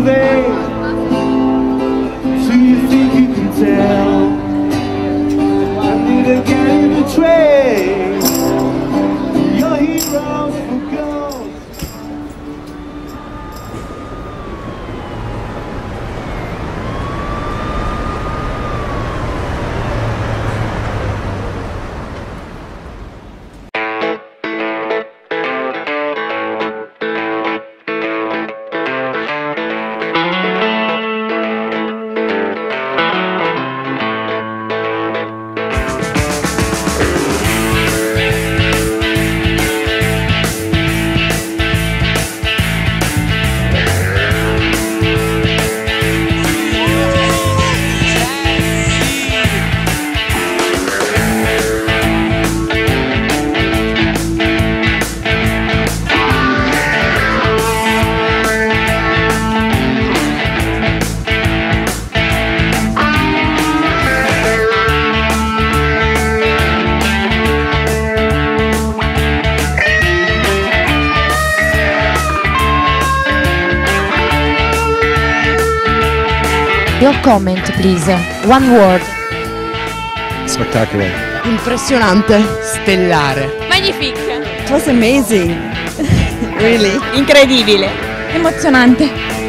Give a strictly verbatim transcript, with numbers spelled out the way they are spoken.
fade. So you think you can tell? I need to get in the train. Your heroes for gold. Your comment, please. One word. Spettacolo. Impressionante. Stellare. Magnifique. It was amazing. Really. Incredibile. Emozionante.